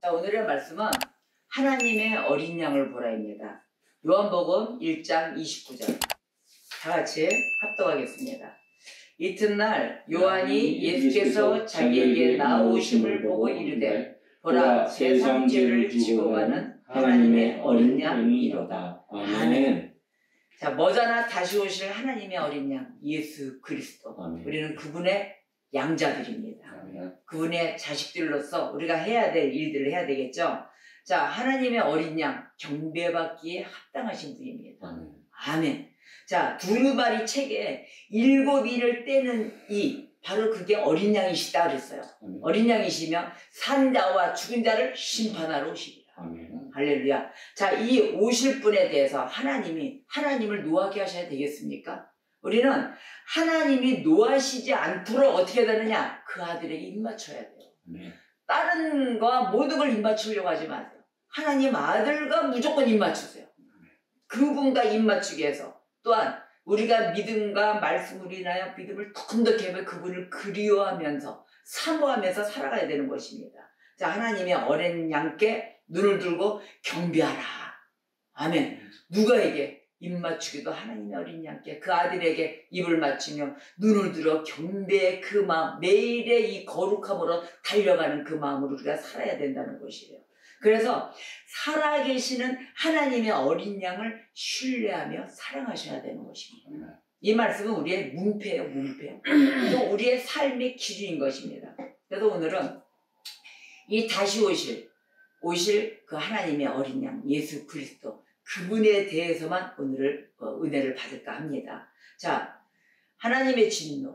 자, 오늘의 말씀은 하나님의 어린 양을 보라입니다. 요한복음 1장 29절. 다 같이 합독하겠습니다. 이튿날 요한이 예수께서 자기에게 나오심을 보고 이르되 보라, 세상 죄를 지고 가는 하나님의 어린 양이로다. 아멘. 자, 머지않아 다시 오실 하나님의 어린 양 예수 그리스도. 아멘. 우리는 그분의 양자들입니다. 아멘. 그분의 자식들로서 우리가 해야 될 일들을 해야 되겠죠. 자, 하나님의 어린 양 경배받기에 합당하신 분입니다. 아멘. 아멘. 자, 두루마리 책에 7인을 떼는 바로 그게 어린 양이시다 그랬어요. 아멘. 어린 양이시면 산 자와 죽은 자를 심판하러 오시리라. 아멘. 할렐루야. 자, 이 오실 분에 대해서 하나님을 노하게 하셔야 되겠습니까? 우리는 하나님이 노하시지 않도록 어떻게 되느냐? 그 아들에게 입맞춰야 돼요. 아멘. 다른 거와 모든 걸 입맞추려고 하지 마세요. 하나님 아들과 무조건 입맞추세요. 그분과 입맞추기 위해서 또한 우리가 믿음과 말씀으로 인하여 믿음을 덕덕히 하며 그분을 그리워하면서 사모하면서 살아가야 되는 것입니다. 자, 하나님의 어린 양께 눈을 들고 경배하라. 아멘. 누가에게? 입맞추기도 하나님의 어린 양께 그 아들에게 입을 맞추며 눈을 들어 경배의 그 마음, 매일의 이 거룩함으로 달려가는 그 마음으로 우리가 살아야 된다는 것이에요. 그래서 살아계시는 하나님의 어린 양을 신뢰하며 사랑하셔야 되는 것입니다. 이 말씀은 우리의 문패예요, 문패. 또 우리의 삶의 기준인 것입니다. 그래서 오늘은 이 다시 오실 그 하나님의 어린 양 예수 그리스도 그분에 대해서만 오늘 은혜를 받을까 합니다. 자, 하나님의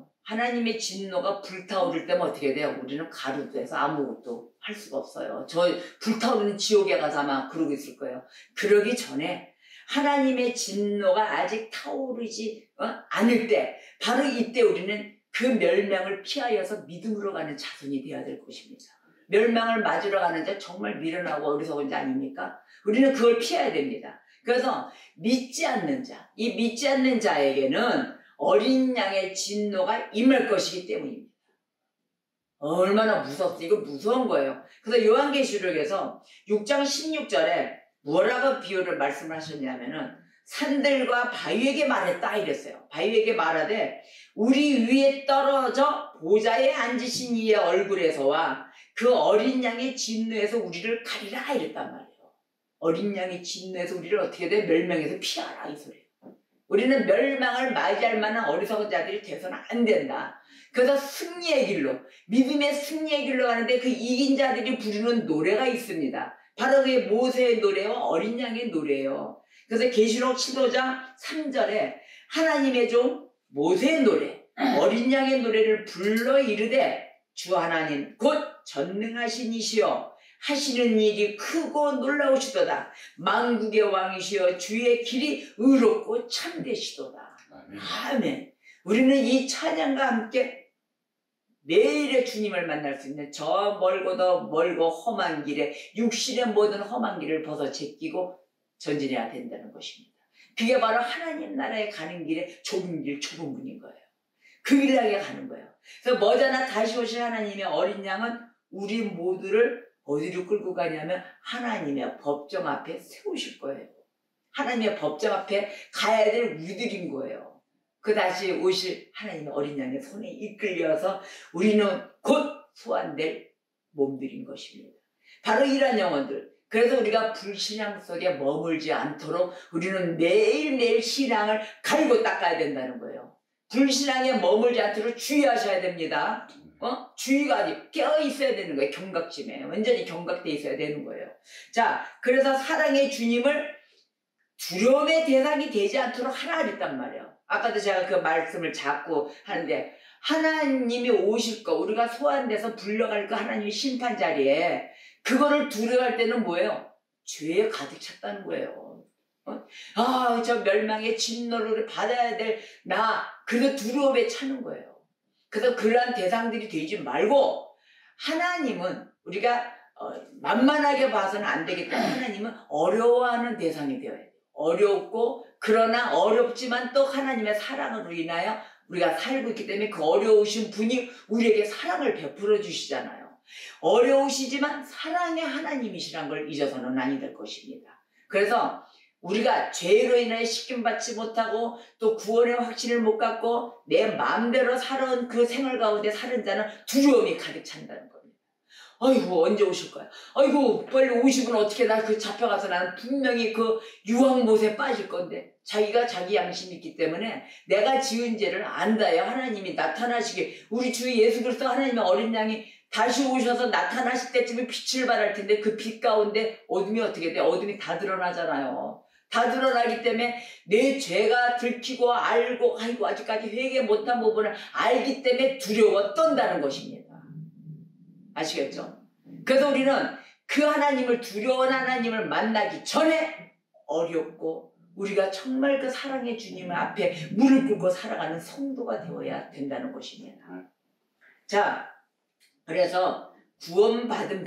진노가 불타오를 때면 어떻게 돼요? 우리는 가루돼서 아무것도 할 수가 없어요. 저 불타오르는 지옥에 가서 아마 그러고 있을 거예요. 그러기 전에 하나님의 진노가 아직 타오르지 않을 때 바로 이때 우리는 그 멸망을 피하여서 믿음으로 가는 자손이 되어야 될 것입니다. 멸망을 맞으러 가는 자 정말 미련하고 어리석은 자 아닙니까? 우리는 그걸 피해야 됩니다. 그래서 믿지 않는 자, 이 믿지 않는 자에게는 어린 양의 진노가 임할 것이기 때문입니다. 얼마나 무섭지? 이거 무서운 거예요. 그래서 요한계시록에서 6장 16절에 뭐라고 비유를 말씀을 하셨냐면은 산들과 바위에게 말했다 이랬어요. 바위에게 말하되 우리 위에 떨어져 보좌에 앉으신 이의 얼굴에서와 그 어린 양의 진노에서 우리를 가리라 이랬단 말이에요. 어린 양의 진노에서 우리를 어떻게 돼? 멸망에서 피하라 이 소리예요. 우리는 멸망을 맞이할 만한 어리석은 자들이 돼서는 안 된다. 그래서 승리의 길로, 믿음의 승리의 길로 가는데 그 이긴 자들이 부르는 노래가 있습니다. 바로 그게 모세의 노래와 어린 양의 노래예요. 그래서 계시록 15장 3절에 하나님의 종 모세의 노래, 어린 양의 노래를 불러 이르되 주 하나님 곧 전능하신 이시여 하시는 일이 크고 놀라우시도다. 만국의 왕이시여 주의 길이 의롭고 참되시도다. 아멘. 아멘. 우리는 이 찬양과 함께 매일의 주님을 만날 수 있는 저 멀고도 멀고 험한 길에 육신의 모든 험한 길을 벗어 제끼고 전진해야 된다는 것입니다. 그게 바로 하나님 나라에 가는 길에 좁은 문인 거예요. 그 길 향해 가는 거예요. 그래서 머지않아 다시 오실 하나님의 어린 양은 우리 모두를 어디로 끌고 가냐면 하나님의 법정 앞에 세우실 거예요. 하나님의 법정 앞에 가야 될 우리들인 거예요. 그 다시 오실 하나님의 어린 양의 손에 이끌려서 우리는 곧 소환될 몸들인 것입니다. 바로 이러한 영혼들. 그래서 우리가 불신앙 속에 머물지 않도록 우리는 매일매일 신앙을 갈고 닦아야 된다는 거예요. 불신앙에 머물지 않도록 주의하셔야 됩니다. 주의가 아니고 깨어 있어야 되는 거예요. 경각심에 완전히 경각돼 있어야 되는 거예요. 자, 그래서 사랑의 주님을 두려움의 대상이 되지 않도록 하라 그랬단 말이에요. 아까도 제가 그 말씀을 자꾸 하는데 하나님이 오실 거, 우리가 소환돼서 불려갈 거 하나님의 심판 자리에 그거를 두려워할 때는 뭐예요? 죄에 가득 찼다는 거예요. 저 멸망의 진노를 받아야 될 그래서 두려움에 차는 거예요. 그래서 그러한 대상들이 되지 말고 하나님은 우리가 만만하게 봐서는 안 되겠다. 하나님은 어려워하는 대상이 되어야 돼요. 어렵고 그러나 어렵지만 또 하나님의 사랑으로 인하여 우리가 살고 있기 때문에 그 어려우신 분이 우리에게 사랑을 베풀어 주시잖아요. 어려우시지만 사랑의 하나님이시란 걸 잊어서는 아니 될 것입니다. 그래서 우리가 죄로 인하여 씻김받지 못하고 또 구원의 확신을 못 갖고 내 마음대로 살아온 그 생활 가운데 사는 자는 두려움이 가득 찬다는 겁니다. 아이고 언제 오실 거야? 아이고 빨리 오시면 어떻게 나 그 잡혀가서 나는 분명히 그 유황못에 빠질 건데 자기가 자기 양심이 있기 때문에 내가 지은 죄를 안다요. 하나님이 나타나시게 우리 주 예수 그리스도 하나님의 어린 양이 다시 오셔서 나타나실 때쯤에 빛을 발할 텐데 그 빛 가운데 어둠이 어떻게 돼? 어둠이 다 드러나잖아요. 다 드러나기 때문에 내 죄가 들키고 알고 아이고 아직까지 회개 못한 부분을 알기 때문에 두려워 떤다는 것입니다. 아시겠죠? 그래서 우리는 그 하나님을 두려운 하나님을 만나기 전에 어렵고 우리가 정말 그 사랑의 주님 앞에 무릎 꿇고 살아가는 성도가 되어야 된다는 것입니다. 자, 그래서 구원받은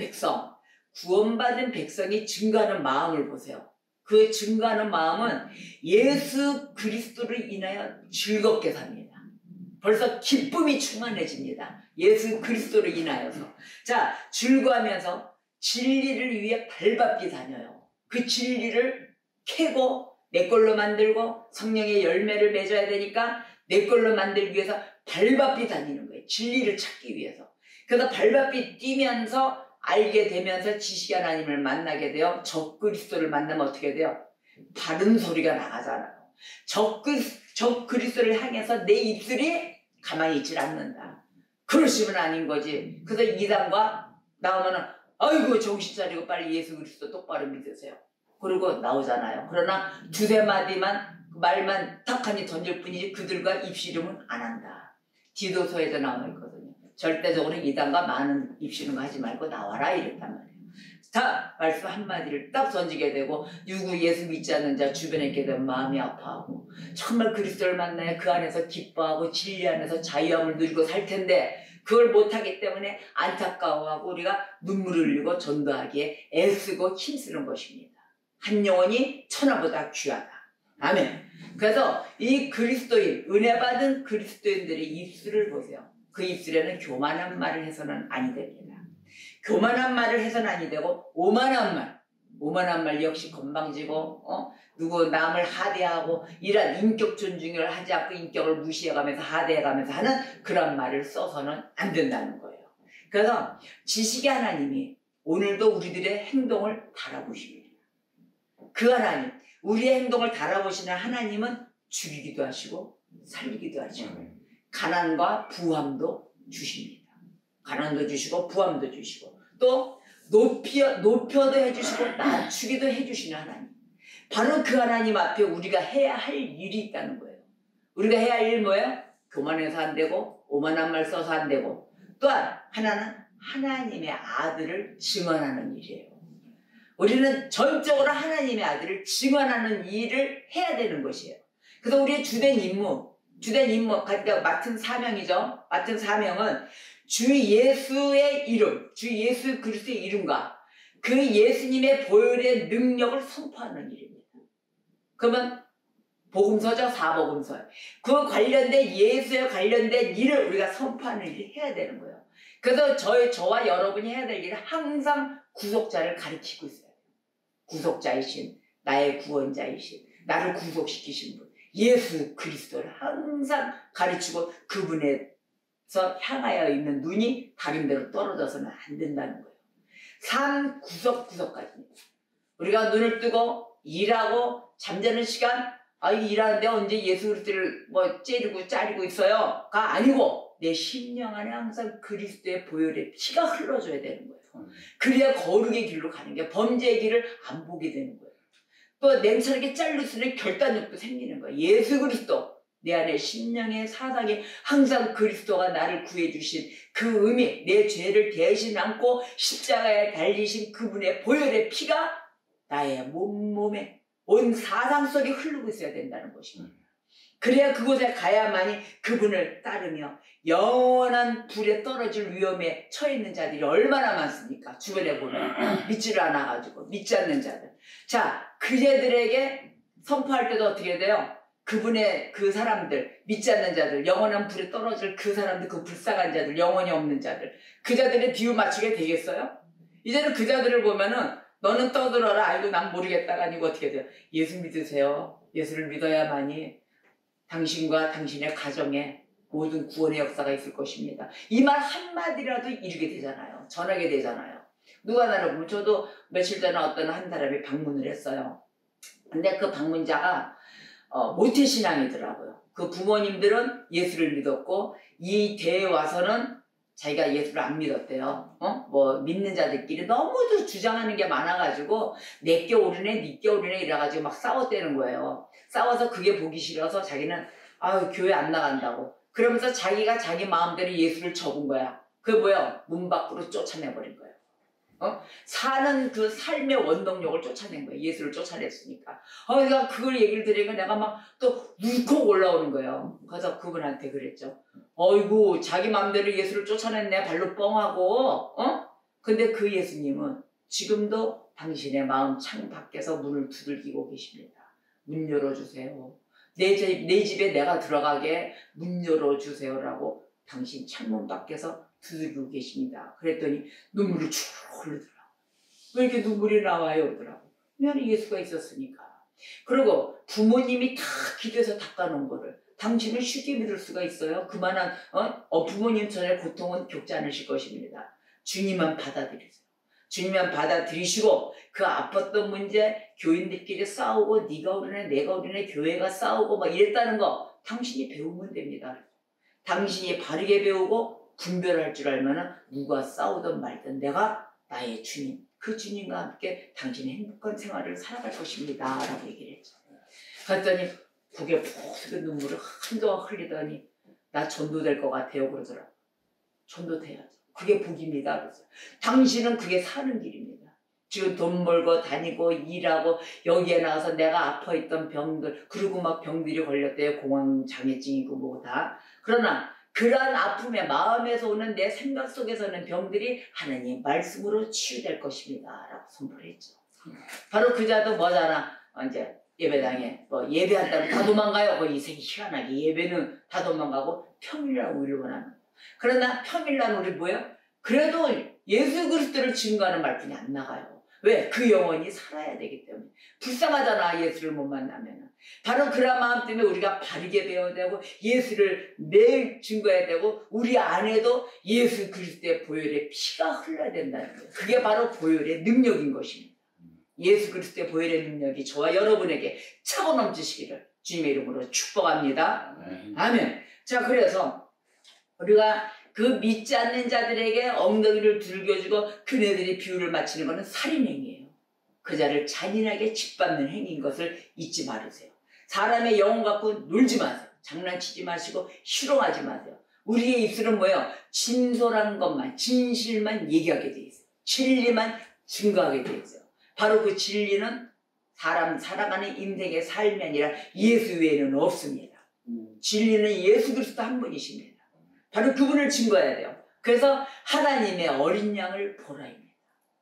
백성이 증거하는 마음을 보세요. 그 증거하는 마음은 예수 그리스도를 인하여 즐겁게 삽니다. 벌써 기쁨이 충만해집니다. 예수 그리스도를 인하여서. 자, 즐거워하면서 진리를 위해 발바삐 다녀요. 그 진리를 캐고 내 걸로 만들고 성령의 열매를 맺어야 되니까 내 걸로 만들기 위해서 발바삐 다니는 거예요. 진리를 찾기 위해서. 그래서 발바삐 뛰면서 알게 되면서 지식의 하나님을 만나게 돼요. 적 그리스도를 만나면 어떻게 돼요? 바른 소리가 나가잖아요. 적 그리스도를 향해서 내 입술이 가만히 있질 않는다. 그러시면 아닌 거지. 그래서 이단과 나오면은 아이고 정신 차리고 빨리 예수 그리스도 똑바로 믿으세요. 그러고 나오잖아요. 그러나 두세 마디만 말만 탁하니 던질 뿐이지 그들과 입씨름은 안 한다. 디도서에도 나와 있거든요. 절대적으로 이단과 많은 입씨름 하지 말고 나와라 이랬단 말이에요. 자, 말씀 한마디를 딱 던지게 되고 누구 예수 믿지 않는 자 주변에 있게 되면 마음이 아파하고 정말 그리스도를 만나야 그 안에서 기뻐하고 진리 안에서 자유함을 누리고 살 텐데 그걸 못하기 때문에 안타까워하고 우리가 눈물을 흘리고 전도하기에 애쓰고 힘쓰는 것입니다. 한 영혼이 천하보다 귀하다. 아멘. 그래서 이 그리스도인, 은혜 받은 그리스도인들의 입술을 보세요. 그 입술에는 교만한 말을 해서는 아니 됩니다. 교만한 말을 해서는 아니 되고 오만한 말 역시 건방지고 누구 남을 하대하고 이런 인격 존중을 하지 않고 인격을 무시해가면서 하대해가면서 하는 그런 말을 써서는 안 된다는 거예요. 그래서 지식의 하나님이 오늘도 우리들의 행동을 달아보십니다. 그 하나님, 우리의 행동을 달아보시는 하나님은 죽이기도 하시고 살리기도 하시고 가난과 부함도 주십니다. 가난도 주시고 부함도 주시고 또 높여도 해주시고 낮추기도 해주시는 하나님. 바로 그 하나님 앞에 우리가 해야 할 일이 있다는 거예요. 우리가 해야 할 일 뭐예요? 교만해서 안 되고 오만한 말 써서 안 되고 또한 하나는 하나님의 아들을 증언하는 일이에요. 우리는 전적으로 하나님의 아들을 증언하는 일을 해야 되는 것이에요. 그래서 우리의 주된 임무 그러니까 맡은 사명이죠. 맡은 사명은 주 예수의 이름, 주 예수 그리스도의 이름과 그 예수님의 보혈의 능력을 선포하는 일입니다. 그러면 복음서죠, 사복음서. 그 관련된 예수에 관련된 일을 우리가 선포하는 일을 해야 되는 거예요. 그래서 저와 여러분이 해야 될 일은 항상 구속자를 가리키고 있어요. 구속자이신, 나의 구원자이신, 나를 구속시키신 분, 예수 그리스도를 항상 가르치고 그분에서 향하여 있는 눈이 다른 데로 떨어져서는 안 된다는 거예요. 삶 구석구석까지입니다. 우리가 눈을 뜨고 일하고 잠자는 시간, 일하는데 언제 예수 그리스도를 째리고 짜리고 있어요가 아니고 내 심령 안에 항상 그리스도의 보혈의 피가 흘러줘야 되는 거예요. 그래야 거룩의 길로 가는 게 범죄의 길을 안 보게 되는 거예요. 또 냉철하게 자를 수 있는 결단력도 생기는 거예요. 예수 그리스도 내 안에 심령의 사상에 항상 그리스도가 나를 구해주신 그 의미, 내 죄를 대신 안고 십자가에 달리신 그분의 보혈의 피가 나의 몸에 온 사상 속에 흐르고 있어야 된다는 것입니다. 그래야 그곳에 가야만이 그분을 따르며 영원한 불에 떨어질 위험에 처해 있는 자들이 얼마나 많습니까? 주변에 보면 믿지를 않아가지고 믿지 않는 자들. 자, 그제들에게 선포할 때도 어떻게 돼요? 그분의 그 사람들, 믿지 않는 자들, 영원한 불에 떨어질 그 사람들, 그 불쌍한 자들, 영혼이 없는 자들, 그 자들의 비유 맞추게 되겠어요? 이제는 그 자들을 보면은 너는 떠들어라. 아이고 난 모르겠다가 아니고 어떻게 돼요? 예수 믿으세요. 예수를 믿어야만이 당신과 당신의 가정에 모든 구원의 역사가 있을 것입니다. 이 말 한마디라도 이루게 되잖아요. 전하게 되잖아요. 누가 나를 보면 저도 며칠 전에 어떤 한 사람이 방문을 했어요. 근데 그 방문자가 모태신앙이더라고요. 그 부모님들은 예수를 믿었고 이 대에 와서는 자기가 예수를 안 믿었대요. 뭐 믿는 자들끼리 너무도 주장하는 게 많아가지고 내게 오르네 니게 오르네 이래가지고 막 싸웠대는 거예요. 싸워서 그게 보기 싫어서 자기는 아유 교회 안 나간다고 그러면서 자기가 자기 마음대로 예수를 접은 거야. 그게 뭐야? 문 밖으로 쫓아내버린 거예요. 사는 그 삶의 원동력을 쫓아낸 거예요. 예수를 쫓아냈으니까. 내가 그걸 얘기를 들으니까 내가 막 또 울컥 올라오는 거예요. 그래서 그분한테 그랬죠. 어이구 자기 마음대로 예수를 쫓아냈네. 발로 뻥하고. 근데 그 예수님은 지금도 당신의 마음 창 밖에서 문을 두들기고 계십니다. 문 열어주세요. 내 집에 내가 들어가게 문 열어주세요라고 당신 창문 밖에서 두들기고 계십니다. 그랬더니 눈물이 쭉 흐르더라고. 왜 이렇게 눈물이 나와요? 그러더라고. 왜냐면 예수가 있었으니까. 그리고 부모님이 다 기도해서 닦아놓은 거를 당신은 쉽게 믿을 수가 있어요? 그만한 부모님처럼 고통은 겪지 않으실 것입니다. 주님만 받아들이세요. 주님만 받아들이시고 그 아팠던 문제 교인들끼리 싸우고 네가 오르네 내가 오르네 교회가 싸우고 막 이랬다는 거 당신이 배우면 됩니다. 당신이 바르게 배우고 분별할 줄 알면은 누가 싸우든 말든 내가 나의 주님, 그 주님과 함께 당신의 행복한 생활을 살아갈 것입니다. 라고 얘기를 했죠. 그랬더니 고개 푹 눈물을 한동안 흘리더니 나 전도될 것 같아요. 그러더라고요. 전도돼야죠. 그게 복입니다. 그래서 당신은 그게 사는 길입니다. 지금 돈 벌고 다니고 일하고 여기에 나가서 내가 아파있던 병들 그리고 막 병들이 걸렸대요. 공황장애증이고 뭐 다. 그러나 그러한 아픔의 마음에서 오는 내 생각 속에서는 병들이 하나님 말씀으로 치유될 것입니다. 라고 선포를 했죠. 바로 그 자도 뭐잖아. 이제 예배당에 뭐 예배한다면 다 도망가요. 이 새끼 희한하게 예배는 다 도망가고 평일날 우리를 원하는 거예요. 그러나 평일날 우리 뭐예요? 그래도 예수 그리스도를 증거하는 말뿐이 안 나가요. 왜? 그 영혼이 살아야 되기 때문에. 불쌍하잖아 예수를 못 만나면. 바로 그런 마음 때문에 우리가 바르게 배워야 되고 예수를 매일 증거해야 되고 우리 안에도 예수 그리스도의 보혈의 피가 흘러야 된다는 거예요. 그게 바로 보혈의 능력인 것입니다. 예수 그리스도의 보혈의 능력이 저와 여러분에게 차고 넘치시기를 주님의 이름으로 축복합니다. 아멘. 자, 그래서 우리가 그 믿지 않는 자들에게 엉덩이를 들겨주고 그네들이 비유를 맞추는 것은 살인행위예요. 그 자를 잔인하게 짓밟는 행위인 것을 잊지 말으세요. 사람의 영혼 갖고 놀지 마세요. 장난치지 마시고 희롱하지 마세요. 우리의 입술은 뭐예요? 진솔한 것만, 진실만 얘기하게 돼 있어요. 진리만 증거하게 돼 있어요. 바로 그 진리는 사람 살아가는 인생의 삶이 아니라 예수 외에는 없습니다. 진리는 예수 그리스도 한 분이십니다. 바로 그분을 증거해야 돼요. 그래서 하나님의 어린 양을 보라입니다.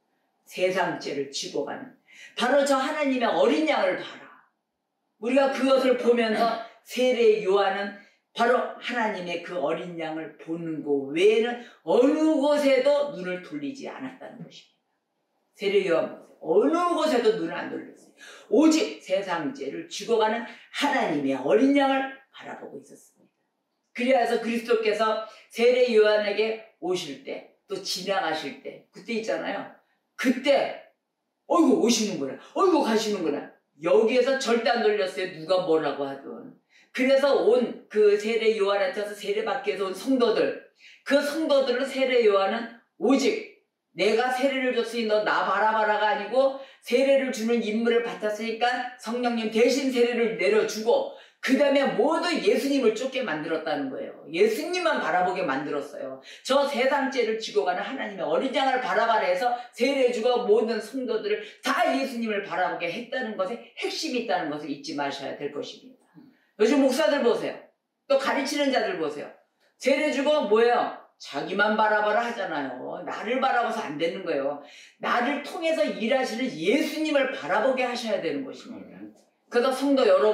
세상 죄를 지고 가는 바로 저 하나님의 어린 양을 봐라. 우리가 그것을 보면서 세례 요한은 바로 하나님의 그 어린 양을 보는 것 외에는 어느 곳에도 눈을 돌리지 않았다는 것입니다. 세례 요한 보세요. 어느 곳에도 눈을 안 돌렸어요. 오직 세상 죄를 지고 가는 하나님의 어린 양을 바라보고 있었습니다. 그래서 그리스도께서 세례 요한에게 오실 때 또 지나가실 때 그때 있잖아요. 그때 어이구 오시는구나. 어이구 가시는구나. 여기에서 절대 안 돌렸어요. 누가 뭐라고 하든. 그래서 온 그 세례 요한한테 와서 세례받기 위해서 온 성도들 그 성도들을 세례 요한은 오직 내가 세례를 줬으니 너 나 바라봐라가 아니고 세례를 주는 임무를 받았으니까 성령님 대신 세례를 내려주고 그 다음에 모두 예수님을 쫓게 만들었다는 거예요. 예수님만 바라보게 만들었어요. 저 세상 죄를 지고 가는 하나님의 어린 양을 바라봐라 해서 세례주고 모든 성도들을 다 예수님을 바라보게 했다는 것에 핵심이 있다는 것을 잊지 마셔야 될 것입니다. 요즘 목사들 보세요. 또 가르치는 자들 보세요. 세례주고 뭐예요? 자기만 바라봐라 하잖아요. 나를 바라봐서 안 되는 거예요. 나를 통해서 일하시는 예수님을 바라보게 하셔야 되는 것입니다. 그래서 성도 여러분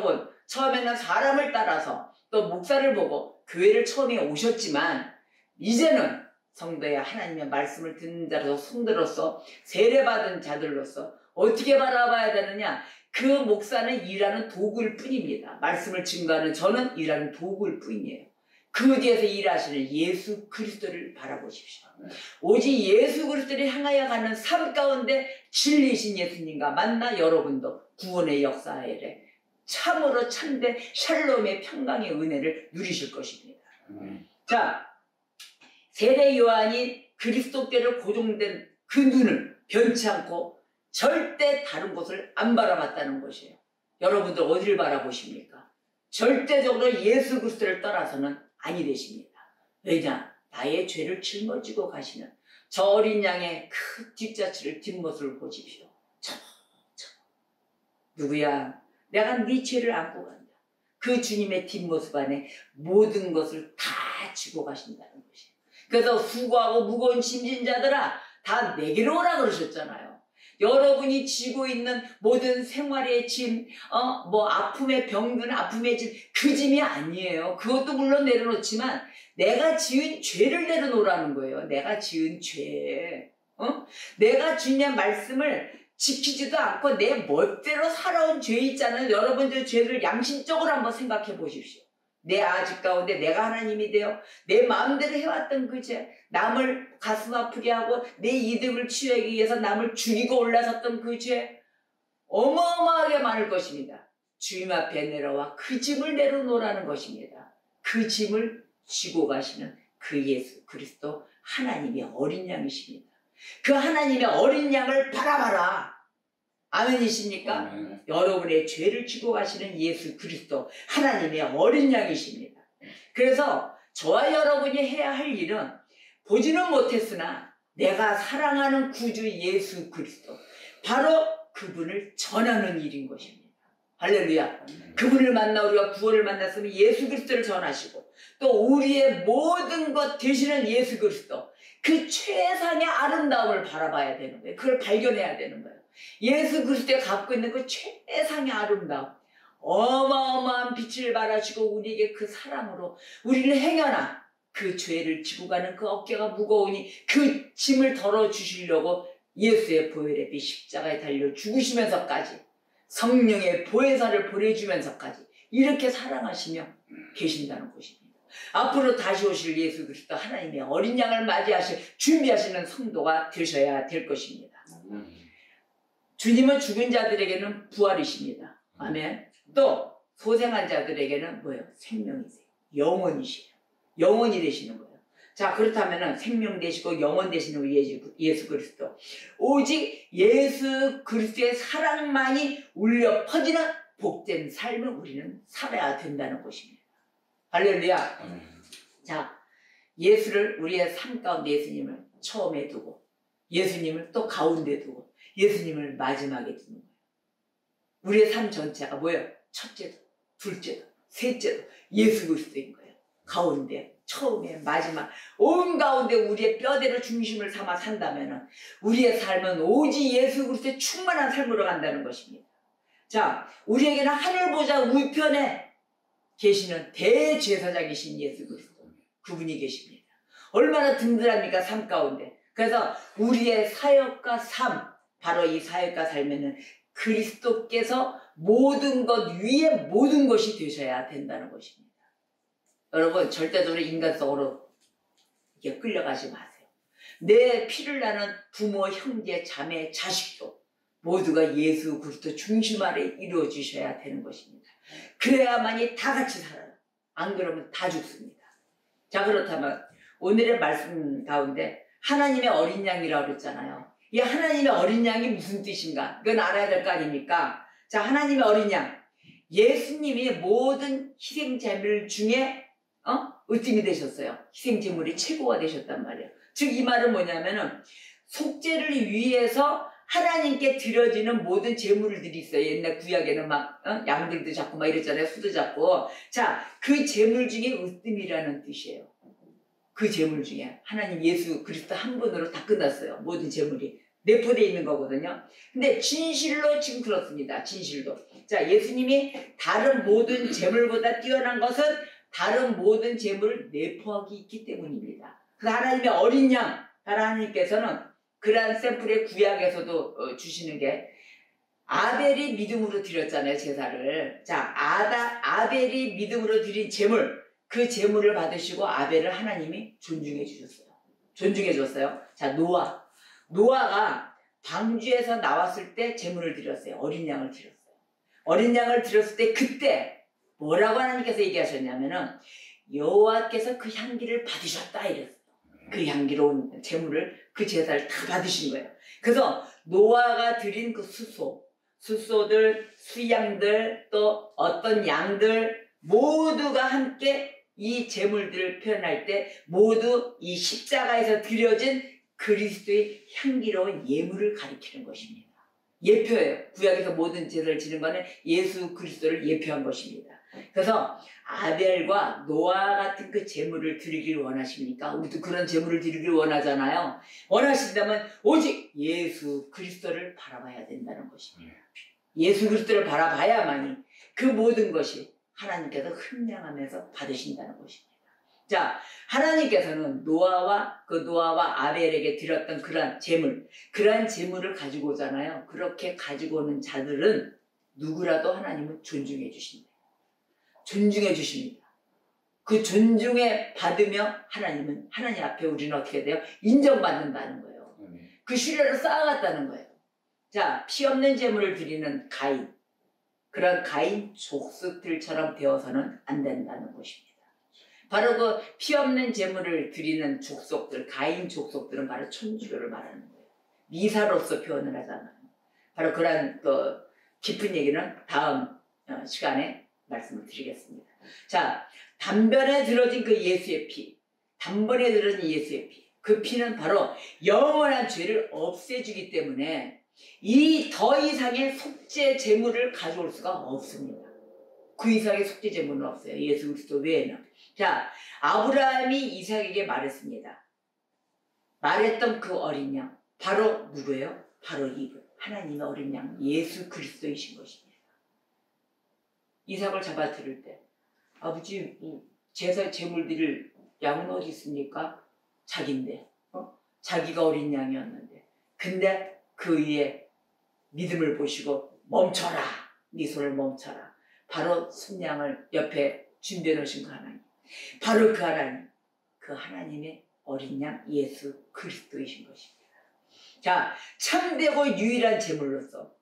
처음에는 사람을 따라서 또 목사를 보고 교회를 처음에 오셨지만 이제는 성도의 하나님의 말씀을 듣는 자로서 성도로서 세례받은 자들로서 어떻게 바라봐야 되느냐? 그 목사는 일하는 도구일 뿐입니다. 말씀을 증거하는 저는 일하는 도구일 뿐이에요. 그 뒤에서 일하시는 예수 그리스도를 바라보십시오. 오직 예수 그리스도를 향하여 가는 삶 가운데 진리이신 예수님과 만나 여러분도 구원의 역사에 참으로 참된 샬롬의 평강의 은혜를 누리실 것입니다. 자, 세례 요한이 그리스도께로 고정된 그 눈을 변치 않고 절대 다른 곳을 안 바라봤다는 것이에요. 여러분들 어디를 바라보십니까? 절대적으로 예수 그리스도를 떠나서는 아니 되십니다. 왜냐? 나의 죄를 짊어지고 가시는 저 어린 양의 그 뒷자치를 뒷모습을 보십시오. 저 누구야? 내가 네 죄를 안고 간다. 그 주님의 뒷모습 안에 모든 것을 다 지고 가신다는 것이에요. 그래서 수고하고 무거운 짐진 자들아 다 내게로 오라 그러셨잖아요. 여러분이 지고 있는 모든 생활의 짐, 아픔의 병든 아픔의 짐, 그 짐이 아니에요. 그것도 물론 내려놓지만 내가 지은 죄를 내려놓으라는 거예요. 내가 지은 죄. 내가 주님의 말씀을 지키지도 않고 내 멋대로 살아온 죄 있잖아요. 여러분들 죄를 양심적으로 한번 생각해 보십시오. 내 아직 가운데 내가 하나님이 되어 내 마음대로 해왔던 그 죄, 남을 가슴 아프게 하고 내 이득을 취하기 위해서 남을 죽이고 올라섰던 그 죄, 어마어마하게 많을 것입니다. 주님 앞에 내려와 그 짐을 내려놓으라는 것입니다. 그 짐을 지고 가시는 그 예수 그리스도 하나님의 어린 양이십니다. 그 하나님의 어린 양을 바라봐라. 아멘이십니까? 아멘. 여러분의 죄를 지고 가시는 예수 그리스도 하나님의 어린 양이십니다. 그래서 저와 여러분이 해야 할 일은 보지는 못했으나 내가 사랑하는 구주 예수 그리스도 바로 그분을 전하는 일인 것입니다. 할렐루야. 그분을 만나 우리가 구원을 만났으면 예수 그리스도를 전하시고 또 우리의 모든 것 되시는 예수 그리스도 그 최상의 아름다움을 바라봐야 되는 거예요. 그걸 발견해야 되는 거예요. 예수 그리스도가 갖고 있는 그 최상의 아름다움, 어마어마한 빛을 발하시고 우리에게 그 사랑으로 우리를 행여나 그 죄를 지고 가는 그 어깨가 무거우니 그 짐을 덜어주시려고 예수의 보혈의 피 십자가에 달려 죽으시면서까지 성령의 보혜사를 보내주면서까지 이렇게 사랑하시며 계신다는 것입니다. 앞으로 다시 오실 예수 그리스도 하나님의 어린 양을 맞이하실 준비하시는 성도가 되셔야 될 것입니다. 주님은 죽은 자들에게는 부활이십니다. 아멘. 또 소생한 자들에게는 뭐예요? 생명이세요. 영원이시에요. 영원이 되시는 거예요. 자, 그렇다면 생명 되시고 영원 되시는 우리 예수 그리스도, 오직 예수 그리스도의 사랑만이 울려 퍼지는 복된 삶을 우리는 살아야 된다는 것입니다. 할렐루야. 자, 예수를 우리의 삶 가운데 예수님을 처음에 두고 예수님을 또 가운데 두고 예수님을 마지막에 두는 거예요. 우리의 삶 전체가 뭐예요? 첫째도 둘째도 셋째도 예수 그리스도인 거예요. 가운데 처음에 마지막 온 가운데 우리의 뼈대로 중심을 삼아 산다면 우리의 삶은 오직 예수 그리스도의 충만한 삶으로 간다는 것입니다. 자, 우리에게는 하늘 보좌 우편에 계시는 대제사장이신 예수 그리스도, 그분이 계십니다. 얼마나 든든합니까? 삶 가운데. 그래서 우리의 사역과 삶, 바로 이 사역과 삶에는 그리스도께서 모든 것 위에 모든 것이 되셔야 된다는 것입니다. 여러분, 절대적으로 인간성으로 이렇게 끌려가지 마세요. 내 피를 나는 부모, 형제, 자매, 자식도 모두가 예수 그리스도 중심 아래 이루어지셔야 되는 것입니다. 그래야만이 다 같이 살아요. 안 그러면 다 죽습니다. 자, 그렇다면 오늘의 말씀 가운데 하나님의 어린 양이라고 그랬잖아요. 이 하나님의 어린 양이 무슨 뜻인가? 이건 알아야 될 거 아닙니까? 자, 하나님의 어린 양. 예수님이 모든 희생제물 중에 으뜸이 되셨어요. 희생제물이 최고가 되셨단 말이에요. 즉 이 말은 뭐냐면은 속죄를 위해서 하나님께 드려지는 모든 제물들이 있어요. 옛날 구약에는 막 양들도 잡고 막 이랬잖아요. 수도 잡고. 자, 그 제물 중에 으뜸이라는 뜻이에요. 그 제물 중에 하나님 예수 그리스도 한 분으로 다 끝났어요. 모든 제물이. 내포되어 있는 거거든요. 근데 진실로 지금 그렇습니다. 진실로. 자, 예수님이 다른 모든 재물보다 뛰어난 것은 다른 모든 재물을 내포하기 있기 때문입니다. 그래서 하나님의 어린 양, 하나님께서는 그러한 샘플의 구약에서도 주시는 게 아벨이 믿음으로 드렸잖아요, 제사를. 자, 아벨이 믿음으로 드린 재물, 그 재물을 받으시고 아벨을 하나님이 존중해 주셨어요. 존중해 줬어요. 자, 노아가 방주에서 나왔을 때 재물을 드렸어요. 어린 양을 드렸어요. 어린 양을 드렸을 때 그때 뭐라고 하나님께서 얘기하셨냐면은 여호와께서 그 향기를 받으셨다 이랬어요. 그 향기로운 재물을, 그 제사를 다 받으신 거예요. 그래서 노아가 드린 그 수소들, 수양들, 또 어떤 양들 모두가 함께 이 제물들을 표현할 때 모두 이 십자가에서 드려진 그리스도의 향기로운 예물을 가리키는 것입니다. 예표예요. 구약에서 모든 제사를 지는 것은 예수 그리스도를 예표한 것입니다. 그래서 아벨과 노아 같은 그 제물을 드리길 원하십니까? 우리도 그런 제물을 드리길 원하잖아요. 원하신다면 오직 예수 그리스도를 바라봐야 된다는 것입니다. 예수 그리스도를 바라봐야만이 그 모든 것이 하나님께서 흠량하면서 받으신다는 것입니다. 자, 하나님께서는 노아와 아벨에게 드렸던 그러한 재물을 가지고 오잖아요. 그렇게 가지고 오는 자들은 누구라도 하나님은 존중해 주신다. 존중해 주십니다. 그 존중에 받으며 하나님 앞에 우리는 어떻게 돼요? 인정받는다는 거예요. 그 시련을 쌓아갔다는 거예요. 자, 피 없는 재물을 드리는 가인, 그런 가인 족속들처럼 되어서는 안 된다는 것입니다. 바로 그 피 없는 재물을 드리는 족속들, 가인 족속들은 바로 천주교를 말하는 거예요. 미사로서 표현을 하잖아요. 바로 그런 깊은 얘기는 다음 시간에 말씀을 드리겠습니다. 자, 단번에 들어진 그 예수의 피, 그 피는 바로 영원한 죄를 없애주기 때문에 이 더 이상의 속죄 제물을 가져올 수가 없습니다. 그 이상의 속죄 제물은 없어요. 예수 그리스도 외에는. 자, 아브라함이 이삭에게 말했습니다. 말했던 그 어린 양, 바로 누구예요? 바로 이분, 하나님의 어린 양 예수 그리스도이신 것입니다. 이삭을 잡아 들을 때, 아버지 제사 제물 드릴 양은 어디 있습니까? 자기인데, 자기가 어린 양이었는데, 근데 그 위에 믿음을 보시고 멈춰라, 네 손을 멈춰라. 바로 순양을 옆에 준비해 놓으신 그 하나님, 바로 그 하나님의 어린 양 예수 그리스도이신 것입니다. 자, 참되고 유일한 제물로서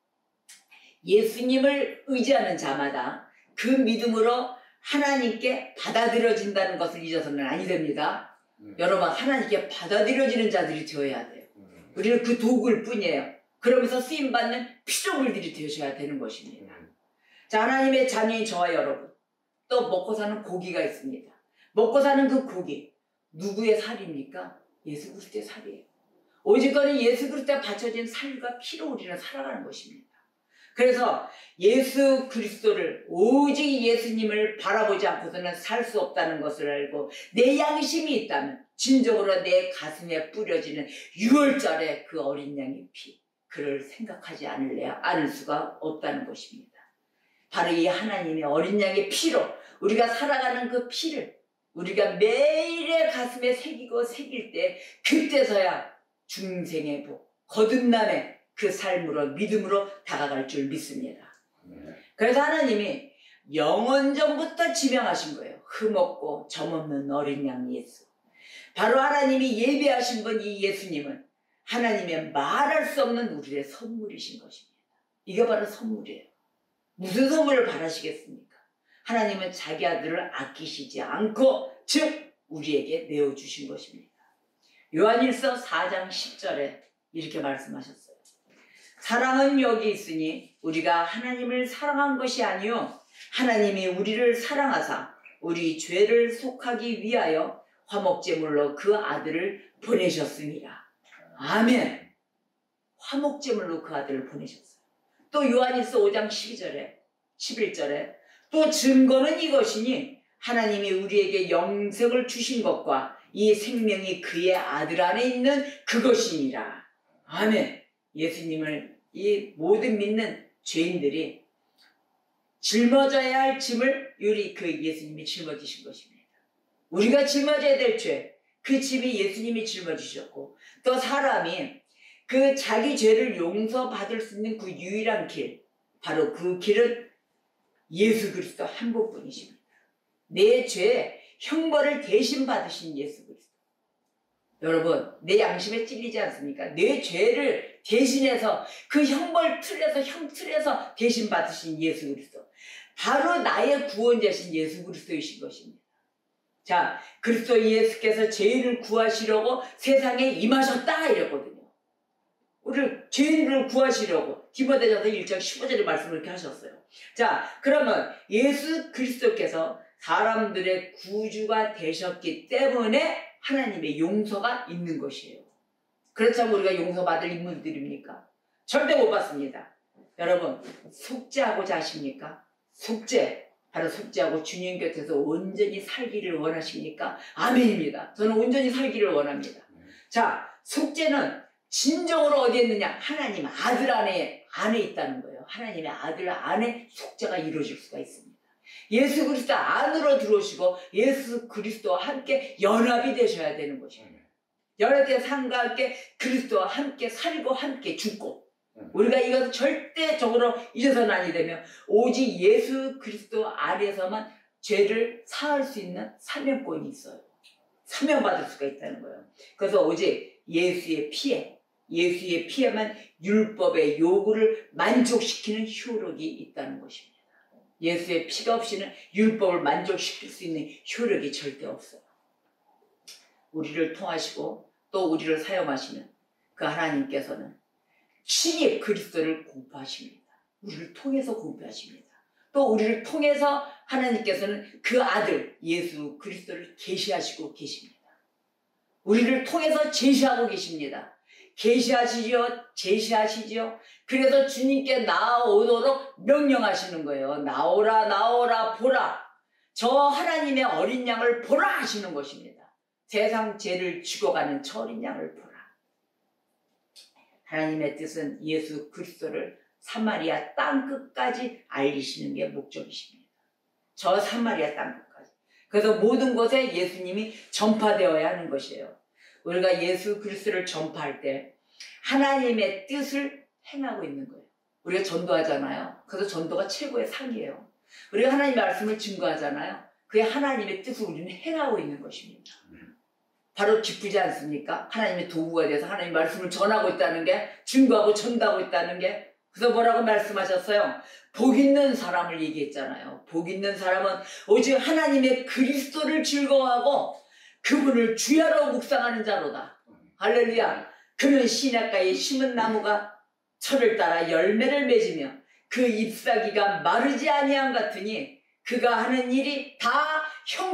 예수님을 의지하는 자마다 그 믿음으로 하나님께 받아들여진다는 것을 잊어서는 아니 됩니다. 여러분, 하나님께 받아들여지는 자들이 되어야 돼요. 우리는 그 도구일 뿐이에요. 그러면서 쓰임받는 피조물들이 되셔야 되는 것입니다. 자, 하나님의 자녀인 저와 여러분, 또 먹고 사는 고기가 있습니다. 먹고 사는 그 고기, 누구의 살입니까? 예수 그리스도의 살이에요. 오직거는 예수 그리스도에 바쳐진 살과 피로 우리는 살아가는 것입니다. 그래서 예수 그리스도를, 오직 예수님을 바라보지 않고서는 살 수 없다는 것을 알고 내 양심이 있다면 진정으로 내 가슴에 뿌려지는 6월절의 그 어린 양의 피, 그를 생각하지 않을 수가 없다는 것입니다. 바로 이 하나님의 어린 양의 피로 우리가 살아가는 그 피를 우리가 매일의 가슴에 새길 때 그때서야 중생의 복, 거듭남의 그 삶으로 믿음으로 다가갈 줄 믿습니다. 그래서 하나님이 영원전부터 지명하신 거예요. 흠없고 점없는 어린 양 예수. 바로 하나님이 예비하신 분 이 예수님은 하나님의 말할 수 없는 우리의 선물이신 것입니다. 이게 바로 선물이에요. 무슨 선물을 바라시겠습니까? 하나님은 자기 아들을 아끼시지 않고 즉 우리에게 내어주신 것입니다. 요한일서 4장 10절에 이렇게 말씀하셨어요. 사랑은 여기 있으니 우리가 하나님을 사랑한 것이 아니요 하나님이 우리를 사랑하사 우리 죄를 속하기 위하여 화목제물로 그 아들을 보내셨습니다. 아멘. 화목제물로 그 아들을 보내셨어요. 또 요한일서 5장 11절에 또 증거는 이것이니 하나님이 우리에게 영생을 주신 것과 이 생명이 그의 아들 안에 있는 그것이니라. 아멘. 예수님을 이 모든 믿는 죄인들이 짊어져야 할 짐을 우리 그 예수님이 짊어지신 것입니다. 우리가 짊어져야 될 죄, 그 짐이 예수님이 짊어지셨고, 또 사람이 그 자기 죄를 용서받을 수 있는 그 유일한 길, 바로 그 길은 예수 그리스도 한 분뿐이십니다. 내 죄 형벌을 대신 받으신 예수 그리스도. 여러분, 내 양심에 찔리지 않습니까? 내 죄를 대신해서 그 형벌 틀에서 형 틀에서 대신 받으신 예수 그리스도. 바로 나의 구원자신 예수 그리스도이신 것입니다. 자, 그리스도 예수께서 죄인을 구하시려고 세상에 임하셨다 이랬거든요. 우리를 죄인을 구하시려고 디모데전서 1장 15절의 말씀을 이렇게 하셨어요. 자, 그러면 예수 그리스도께서 사람들의 구주가 되셨기 때문에 하나님의 용서가 있는 것이에요. 그렇다면 우리가 용서받을 인물들입니까? 절대 못 받습니다. 여러분, 속죄하고자 하십니까? 속죄, 바로 속죄하고 주님 곁에서 온전히 살기를 원하십니까? 아멘입니다. 저는 온전히 살기를 원합니다. 자, 속죄는 진정으로 어디에 있느냐? 하나님 아들 안에 있다는 거예요. 하나님의 아들 안에 속죄가 이루어질 수가 있습니다. 예수 그리스도 안으로 들어오시고 예수 그리스도와 함께 연합이 되셔야 되는 것입니다. 연합된 삶과 함께 그리스도와 함께 살고 함께 죽고, 우리가 이것을 절대적으로 잊어서는 아니 되며 오직 예수 그리스도 안에서만 죄를 사할 수 있는 사명권이 있어요. 사명받을 수가 있다는 거예요. 그래서 오직 예수의 피에만 율법의 요구를 만족시키는 효력이 있다는 것입니다. 예수의 피가 없이는 율법을 만족시킬 수 있는 효력이 절대 없어요. 우리를 통하시고 또 우리를 사용하시는 그 하나님께서는 친히 그리스도를 공포하십니다. 우리를 통해서 공포하십니다. 또 우리를 통해서 하나님께서는 그 아들 예수 그리스도를 계시하시고 계십니다. 우리를 통해서 제시하고 계십니다. 계시하시지요, 제시하시지요. 그래서 주님께 나오도록 명령하시는 거예요. 나오라, 나오라, 보라. 저 하나님의 어린 양을 보라 하시는 것입니다. 세상 죄를 죽어가는 저 어린 양을 보라. 하나님의 뜻은 예수 그리스도를 사마리아 땅끝까지 알리시는 게 목적이십니다. 저 사마리아 땅끝까지. 그래서 모든 곳에 예수님이 전파되어야 하는 것이에요. 우리가 예수 그리스도를 전파할 때 하나님의 뜻을 행하고 있는 거예요. 우리가 전도하잖아요. 그래서 전도가 최고의 상이에요. 우리가 하나님의 말씀을 증거하잖아요. 그게 하나님의 뜻을 우리는 행하고 있는 것입니다. 바로 기쁘지 않습니까? 하나님의 도구가 돼서 하나님의 말씀을 전하고 있다는 게, 증거하고 전도하고 있다는 게. 그래서 뭐라고 말씀하셨어요? 복 있는 사람을 얘기했잖아요. 복 있는 사람은 오직 하나님의 그리스도를 즐거워하고 그분을 주야로 묵상하는 자로다. 할렐루야. 그는 시냇가에 심은 나무가 철을 따라 열매를 맺으며 그 잎사귀가 마르지 아니함 같으니 그가 하는 일이 다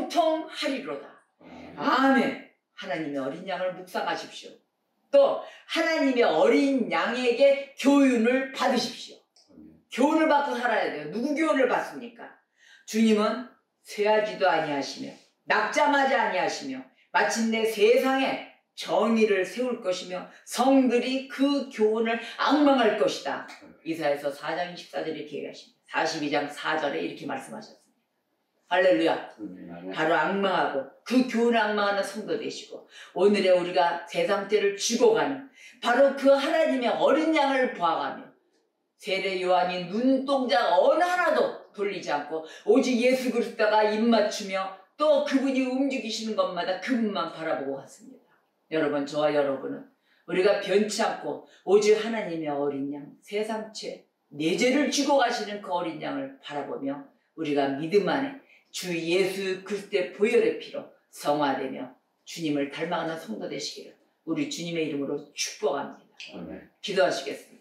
형통하리로다. 아멘. 하나님의 어린 양을 묵상하십시오. 또 하나님의 어린 양에게 교훈을 받으십시오. 교훈을 받고 살아야 돼요. 누구 교훈을 받습니까? 주님은 쇠하지도 아니하시며 낙잠하지 아니하시며 마침내 세상에 정의를 세울 것이며 성들이 그 교훈을 앙망할 것이다. 이사야서 4장 24절에 이렇게 얘기하십니다. 42장 4절에 이렇게 말씀하셨습니다. 할렐루야. 바로 앙망하고 그 교훈을 앙망하는 성도 되시고, 오늘의 우리가 세상죄를 죽어가는 바로 그 하나님의 어린 양을 보아가며 세례 요한이 눈동자 어느 하나도 돌리지 않고 오직 예수 그리스도가 입맞추며 또 그분이 움직이시는 것마다 그분만 바라보고 갔습니다. 여러분, 저와 여러분은 우리가 변치 않고 오직 하나님의 어린 양, 세상죄, 내 죄를 지고 가시는 그 어린 양을 바라보며 우리가 믿음 안에 주 예수 그리스도의 보혈의 피로 성화되며 주님을 닮아가는 성도 되시기를 우리 주님의 이름으로 축복합니다. 아멘. 기도하시겠습니다.